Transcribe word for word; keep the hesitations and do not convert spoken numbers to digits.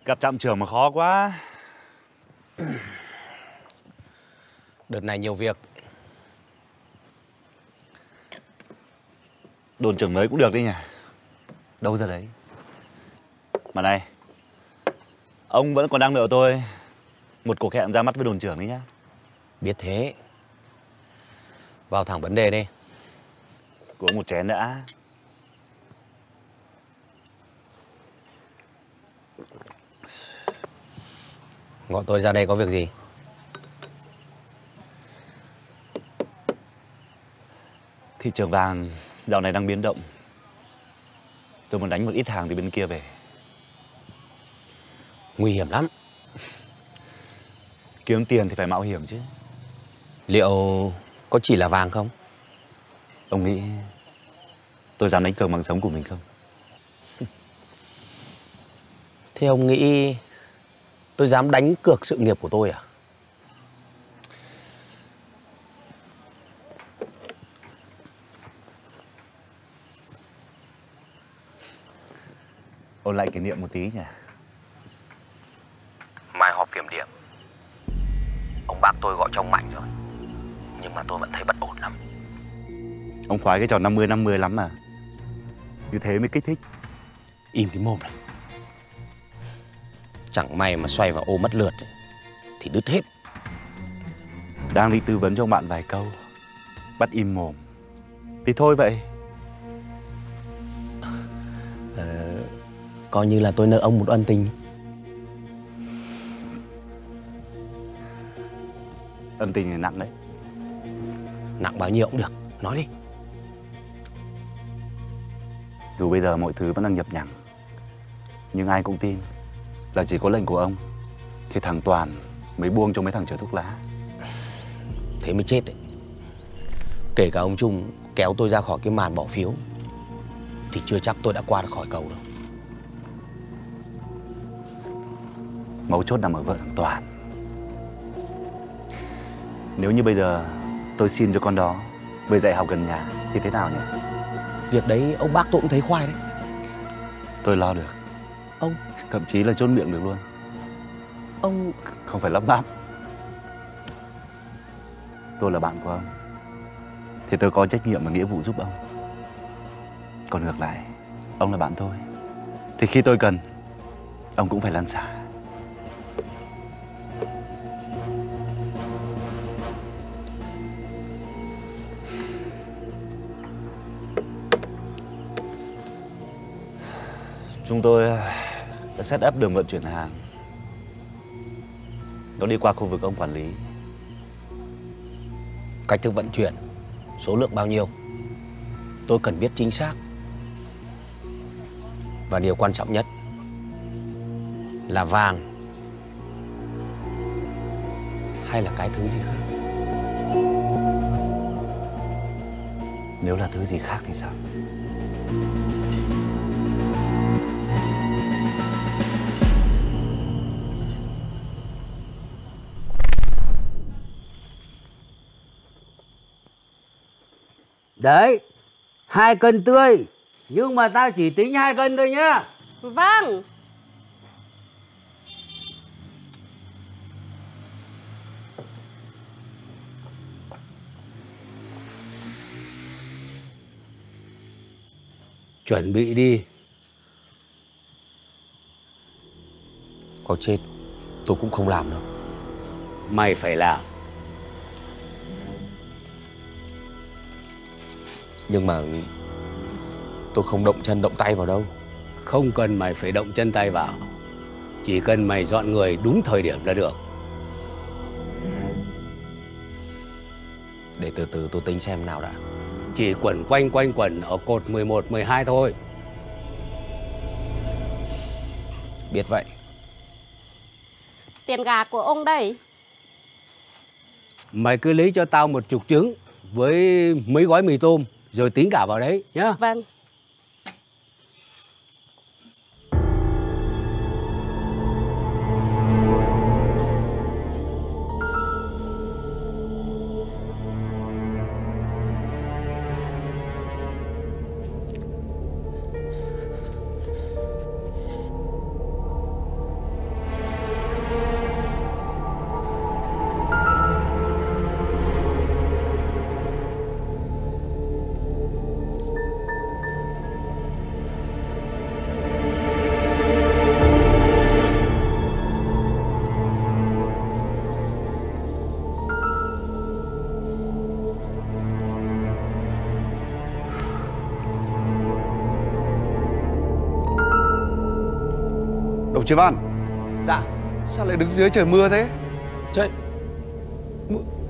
Gặp trạm trưởng mà khó quá. Đợt này nhiều việc. Đồn trưởng mới cũng được đi nhỉ. Đâu ra đấy. Mà này, ông vẫn còn đang nợ tôi một cuộc hẹn ra mắt với đồn trưởng đấy nhá. Biết thế. Vào thẳng vấn đề đi. Của một chén đã. Gọi tôi ra đây có việc gì? Thị trường vàng dạo này đang biến động. Tôi muốn đánh một ít hàng từ bên kia về. Nguy hiểm lắm. Kiếm tiền thì phải mạo hiểm chứ. Liệu có chỉ là vàng không? Ông nghĩ tôi dám đánh cược mạng sống của mình không? Thế ông nghĩ tôi dám đánh cược sự nghiệp của tôi à? Ôn lại kỷ niệm một tí nhỉ. Mai họp kiểm điểm. Ông bác tôi gọi cho ông Mạnh rồi. Nhưng mà tôi vẫn thấy bất ổn lắm. Ông khoái cái trò năm mươi năm mươi lắm mà. Như thế mới kích thích. Im cái mồm này. Chẳng may mà xoay vào ô mất lượt thì đứt hết. Đang đi tư vấn cho ông bạn vài câu, bắt im mồm thì thôi vậy. Ờ, coi như là tôi nợ ông một ân tình. Ân tình này nặng đấy. Nặng bao nhiêu cũng được, nói đi. Dù bây giờ mọi thứ vẫn đang nhập nhằng, nhưng ai cũng tin là chỉ có lệnh của ông thì thằng Toàn mới buông cho mấy thằng chở thuốc lá. Thế mới chết đấy. Kể cả ông Trung kéo tôi ra khỏi cái màn bỏ phiếu thì chưa chắc tôi đã qua được khỏi cầu đâu. Mấu chốt nằm ở vợ thằng Toàn. Nếu như bây giờ tôi xin cho con đó về dạy học gần nhà thì thế nào nhỉ? Việc đấy ông bác tôi cũng thấy khoai đấy. Tôi lo được. Ông Thậm chí là chốt miệng được luôn. Ông không phải lắp bắp. Tôi là bạn của ông thì tôi có trách nhiệm và nghĩa vụ giúp ông. Còn ngược lại, ông là bạn tôi thì khi tôi cần, ông cũng phải lăn xả. Chúng tôi đã set up đường vận chuyển hàng. Nó đi qua khu vực ông quản lý. Cách thức vận chuyển, số lượng bao nhiêu, tôi cần biết chính xác. Và điều quan trọng nhất là vàng hay là cái thứ gì khác. Nếu là thứ gì khác thì sao? Đấy, hai cân tươi, nhưng mà tao chỉ tính hai cân thôi nhá. Vâng. Chuẩn bị đi. Có chết tôi cũng không làm đâu. Mày phải làm. Nhưng mà tôi không động chân động tay vào đâu. Không cần mày phải động chân tay vào. Chỉ cần mày dọn người đúng thời điểm là được. Để từ từ tôi tính xem nào đã. Chỉ quẩn quanh quanh quẩn ở cột mười một, mười hai thôi. Biết vậy. Tiền gà của ông đây. Mày cứ lấy cho tao một chục trứng với mấy gói mì tôm rồi tính cả vào đấy nhá. Vâng. Đồng Chí Văn, Dạ. sao lại đứng dưới trời mưa thế? Thế